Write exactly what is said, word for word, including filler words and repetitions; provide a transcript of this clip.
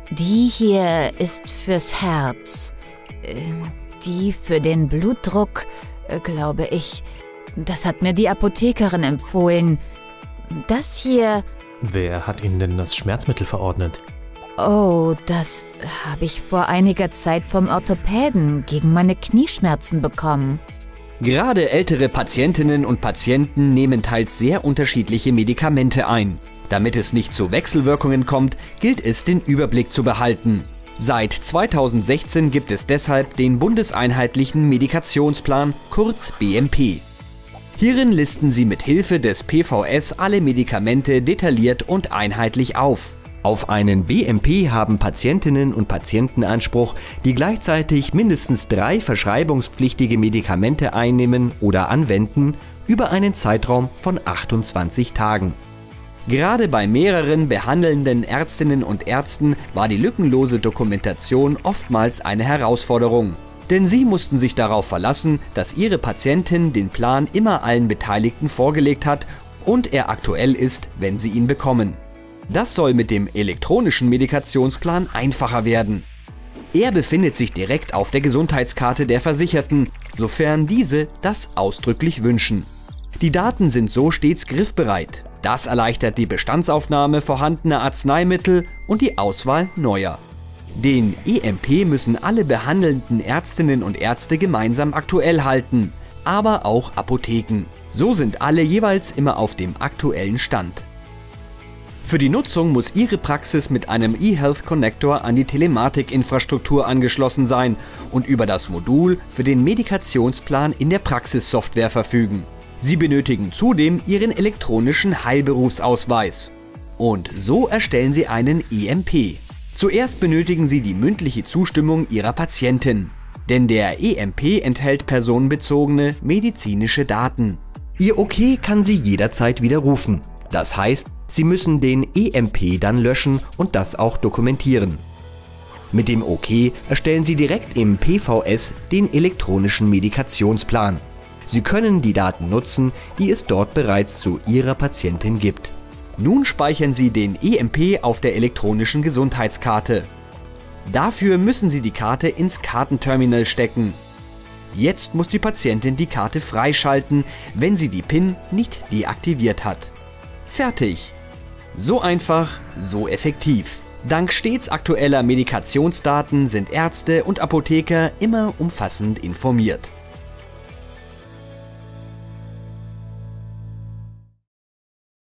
Die hier ist fürs Herz. Äh, die für den Blutdruck, äh, glaube ich. Das hat mir die Apothekerin empfohlen. Das hier... Wer hat Ihnen denn das Schmerzmittel verordnet? Oh, das habe ich vor einiger Zeit vom Orthopäden gegen meine Knieschmerzen bekommen. Gerade ältere Patientinnen und Patienten nehmen teils sehr unterschiedliche Medikamente ein. Damit es nicht zu Wechselwirkungen kommt, gilt es, den Überblick zu behalten. Seit zweitausendsechzehn gibt es deshalb den Bundeseinheitlichen Medikationsplan, kurz B M P. Hierin listen sie mit Hilfe des P V S alle Medikamente detailliert und einheitlich auf. Auf einen B M P haben Patientinnen und Patienten Anspruch, die gleichzeitig mindestens drei verschreibungspflichtige Medikamente einnehmen oder anwenden, über einen Zeitraum von achtundzwanzig Tagen. Gerade bei mehreren behandelnden Ärztinnen und Ärzten war die lückenlose Dokumentation oftmals eine Herausforderung. Denn sie mussten sich darauf verlassen, dass ihre Patientin den Plan immer allen Beteiligten vorgelegt hat und er aktuell ist, wenn sie ihn bekommen. Das soll mit dem elektronischen Medikationsplan einfacher werden. Er befindet sich direkt auf der Gesundheitskarte der Versicherten, sofern diese das ausdrücklich wünschen. Die Daten sind so stets griffbereit. Das erleichtert die Bestandsaufnahme vorhandener Arzneimittel und die Auswahl neuer. Den E M P müssen alle behandelnden Ärztinnen und Ärzte gemeinsam aktuell halten, aber auch Apotheken. So sind alle jeweils immer auf dem aktuellen Stand. Für die Nutzung muss Ihre Praxis mit einem eHealth Connector an die Telematikinfrastruktur angeschlossen sein und über das Modul für den Medikationsplan in der Praxissoftware verfügen. Sie benötigen zudem Ihren elektronischen Heilberufsausweis. Und so erstellen Sie einen E M P. Zuerst benötigen Sie die mündliche Zustimmung Ihrer Patientin, denn der E M P enthält personenbezogene medizinische Daten. Ihr OK kann sie jederzeit widerrufen. Das heißt, Sie müssen den E M P dann löschen und das auch dokumentieren. Mit dem OK erstellen Sie direkt im P V S den elektronischen Medikationsplan. Sie können die Daten nutzen, die es dort bereits zu Ihrer Patientin gibt. Nun speichern Sie den E M P auf der elektronischen Gesundheitskarte. Dafür müssen Sie die Karte ins Kartenterminal stecken. Jetzt muss die Patientin die Karte freischalten, wenn sie die PIN nicht deaktiviert hat. Fertig! So einfach, so effektiv. Dank stets aktueller Medikationsdaten sind Ärzte und Apotheker immer umfassend informiert.